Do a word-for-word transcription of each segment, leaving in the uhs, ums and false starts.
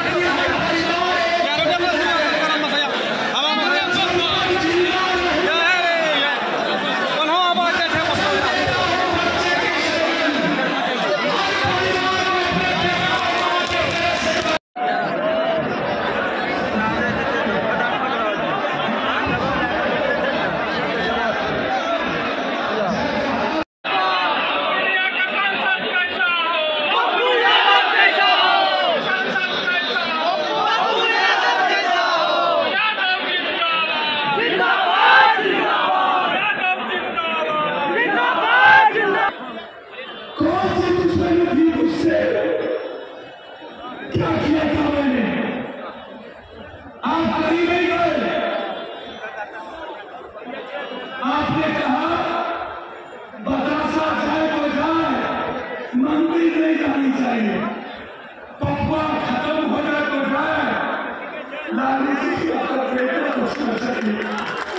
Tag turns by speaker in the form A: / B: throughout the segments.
A: आपने कहा बतासा जाए तो जाए, मंदिर नहीं जानी चाहिए, पप्पा खत्म हो जाए तो जाए, लाली जी की बेटे को सुन सके।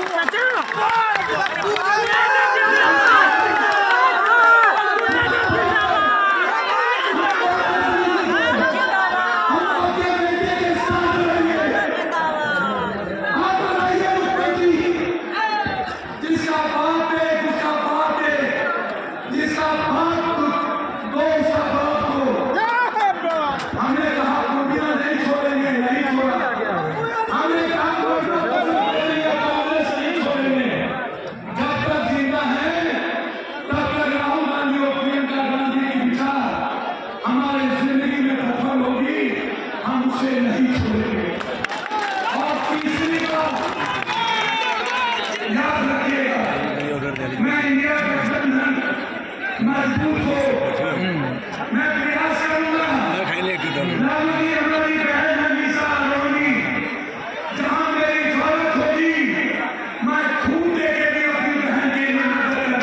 A: मजबूत हो, मैं प्रयास करूंगा हमारी बहन हनीसा रोनी जहां मेरी जरूरत होगी मैं खून दे के भी अपनी बहन के लिए मदद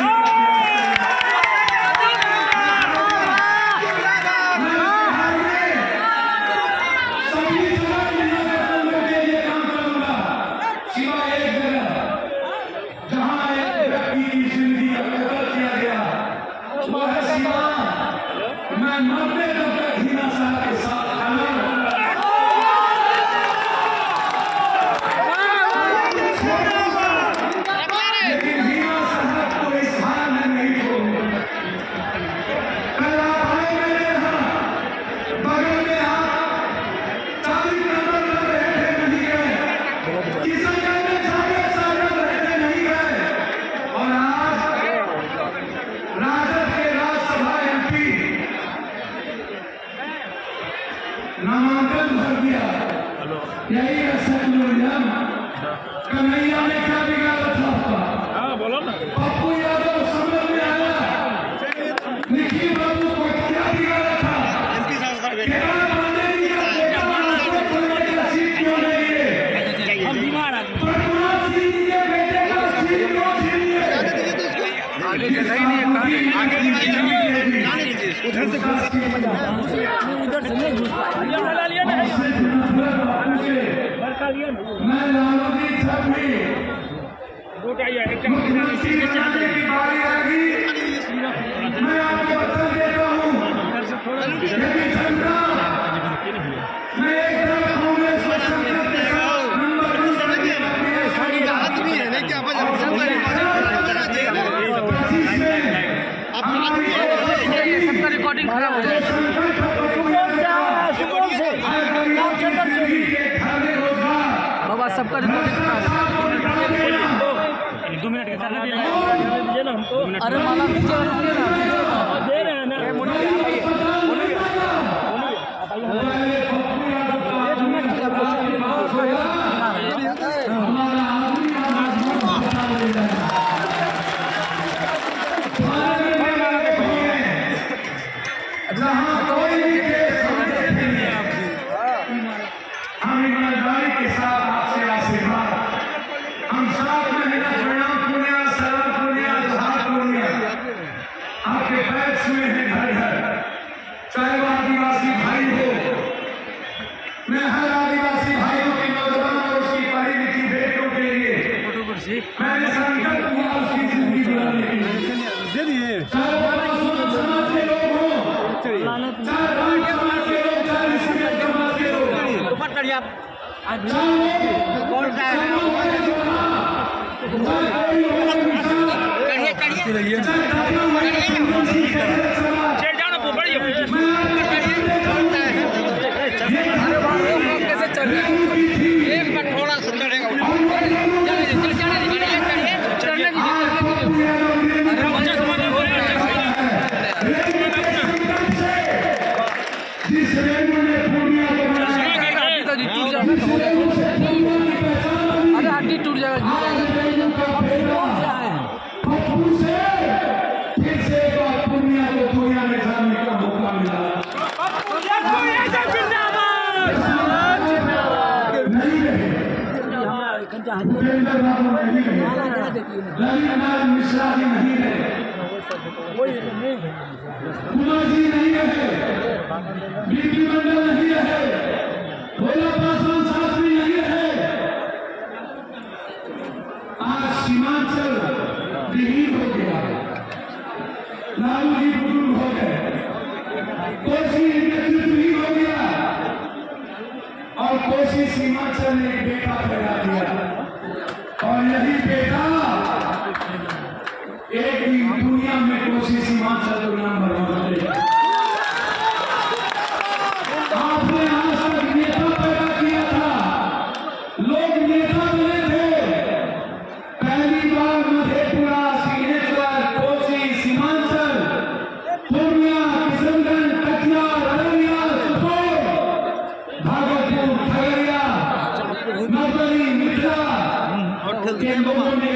A: सभी जगह के लिए काम करूंगा, सिवाय एक जगह जहां एक व्यक्ति की जिंदगी का कत्ल किया गया, वो है सीमा। मैं मरने तक हीना साहब के साथ खड़ा रहूंगा, लेकिन हीना साहब को इस हाल में नहीं छोड़ूंगा। कल आप आए मेरे यहाँ, बगल में आप तारीख नंबर लग रहे थे, नहीं गए, किशनगंज में जाकर सागर रहते नहीं गए, और आज राजद के राज्यसभा एमपी नामांकन भर दिया। यही है सतलुजम। कन्हैया ने क्या बिगाड़ा था आपका? बोलो ना। पप्पू यादव समझ में आया, निखिल बाबू को क्या बिगाड़ा था? केवल पांडे जी का बेटा राजद खोलने का सीट क्यों नहीं है? हम बीमार आदमी। प्रभुनाथ सिंह जी के बेटे का सीट क्यों छीन लिए? आगे से नहीं है, आगे से उधर से उधर से नहीं घुस पाया। मैं लालू जी सब भी मुख्यमंत्री बनाने की बारी आएगी, मैं आपको वचन देता हूँ, यदि झंडा मैं एक तरफ कांग्रेस और संकट के साथ नंबर सबका रिकॉर्डिंग खराब हो जाए। बाबा सबका रिकॉर्डिंग दो मिनट के ना हमको। अरे माला दे रहे हैं ना, हम ईमानदारी के साथ आपसे आशीर्वाद, हम साथ में मेरा प्रणाम पुण्य सलाम पुण्य जोहार पुण्य आपके पैक्स में है घर घर, चाहे वो आदिवासी भाई हो। मैं हर आदिवासी भाइयों के नौजवान और उसकी पढ़ी लिखी बेटियों के लिए मैंने संकल्प किया उसकी जिंदगी बनाने के लिए, चाहे वो समाज के लोग हो, चाहे समाज के लोग, चाहे समाज के लोग
B: जी आप कौन सा है? चढ़िए चढ़िए एक बार थोड़ा सा चढ़ेगा अरे हड्डी टूट जाएगा।
A: मिश्रा जी नहीं रहे, कुमार जी नहीं रहे, बीपी मंडल नहीं रहे, भोला पासवान शास्त्री नहीं रहे। आज सीमांचल विहीन हो गया, लालू जी बुजुर्ग हो गए, कोसी नेतृत्वहीन हो गया और कोसी सीमांचल ने एक बेटा पैदा किया और यही बेटा एक दिन दुनिया में कोसी सीमांचल को नाम बरबाद करेगा। आपने आज तक नेता पैदा किया था, लोग नेता बने थे। पहली बार मधेपुरा, सिंहेश्वर, कोसी सीमांचल, पूर्णिया, किशनगंज, कटिहार, अररिया, सुपौल, भागलपुर, खगड़िया, नवगढ़ी, मिथिला के लोगों ने